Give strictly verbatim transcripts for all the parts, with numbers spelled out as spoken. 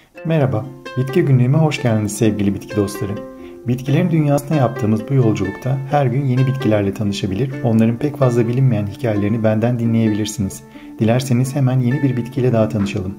Merhaba, Bitki Günlüğü'me hoş geldiniz sevgili bitki dostları. Bitkilerin dünyasına yaptığımız bu yolculukta her gün yeni bitkilerle tanışabilir, onların pek fazla bilinmeyen hikayelerini benden dinleyebilirsiniz. Dilerseniz hemen yeni bir bitkiyle daha tanışalım.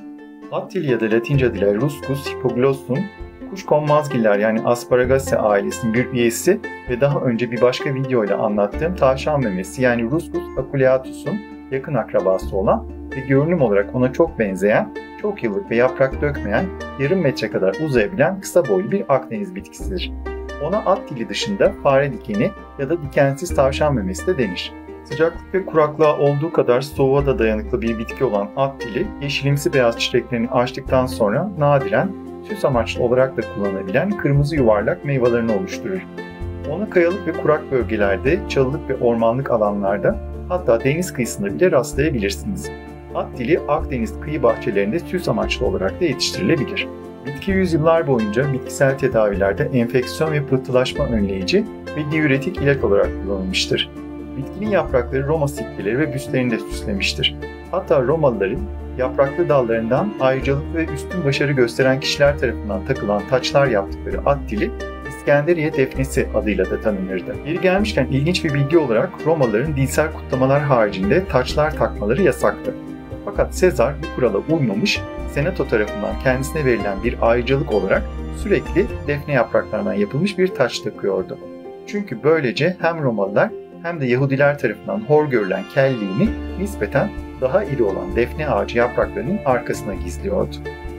Attili ya da Latince adıyla Ruscus hippoglossum, kuşkonmazgiller yani Asparagaceae ailesinin bir üyesi ve daha önce bir başka videoyla anlattığım tavşan memesi yani Ruscus aculeatus'un yakın akrabası olan ve görünüm olarak ona çok benzeyen, çok yıllık ve yaprak dökmeyen, yarım metre kadar uzayabilen kısa boylu bir Akdeniz bitkisidir. Ona Attili dışında fare dikeni ya da dikensiz tavşan memesi de denir. Sıcaklık ve kuraklığa olduğu kadar soğuğa da dayanıklı bir bitki olan Attili, yeşilimsi beyaz çiçeklerini açtıktan sonra nadiren süs amaçlı olarak da kullanılabilen kırmızı yuvarlak meyvelerini oluşturur. Ona kayalık ve kurak bölgelerde, çalılık ve ormanlık alanlarda, hatta deniz kıyısında bile rastlayabilirsiniz. Attili, Akdeniz kıyı bahçelerinde süs amaçlı olarak da yetiştirilebilir. Bitki yüzyıllar boyunca bitkisel tedavilerde enfeksiyon ve pıhtılaşma önleyici ve diüretik ilaç olarak kullanılmıştır. Bitkinin yaprakları Roma sikkeleri ve büstlerini de süslemiştir. Hatta Romalıların yapraklı dallarından ayrıcalıklı ve üstün başarı gösteren kişiler tarafından takılan taçlar yaptıkları Attili, İskenderiye defnesi adıyla da tanınırdı. Yeri gelmişken ilginç bir bilgi olarak Romalıların dinsel kutlamalar haricinde taçlar takmaları yasaktı. Fakat Sezar bu kurala uymamış, Senato tarafından kendisine verilen bir ayrıcalık olarak sürekli defne yapraklarından yapılmış bir taç takıyordu. Çünkü böylece hem Romalılar hem de Yahudiler tarafından hor görülen kelliğini nispeten daha iri olan defne ağacı yapraklarının arkasına gizliyordu.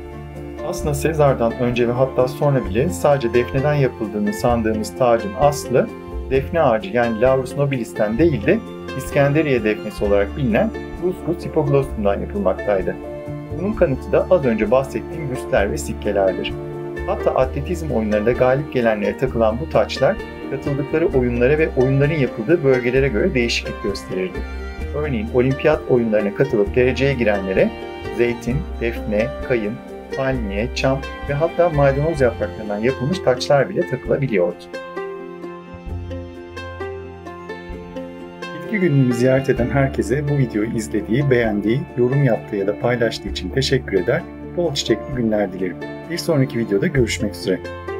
Aslında Sezar'dan önce ve hatta sonra bile sadece defneden yapıldığını sandığımız tacın aslı defne ağacı yani Laurus nobilis'ten değil de İskenderiye defnesi olarak bilinen Ruscus hippoglossum'dan yapılmaktaydı. Bunun kanıtı da az önce bahsettiğim büstler ve sikkelerdir. Hatta atletizm oyunlarında galip gelenlere takılan bu taçlar katıldıkları oyunlara ve oyunların yapıldığı bölgelere göre değişiklik gösterirdi. Örneğin olimpiyat oyunlarına katılıp dereceye girenlere zeytin, defne, kayın, palmiye, çam ve hatta maydanoz yapraklarından yapılmış taçlar bile takılabiliyordu. Bitki Günlüğü'nü ziyaret eden herkese bu videoyu izlediği, beğendiği, yorum yaptığı ya da paylaştığı için teşekkür eder, bol çiçekli günler dilerim. Bir sonraki videoda görüşmek üzere.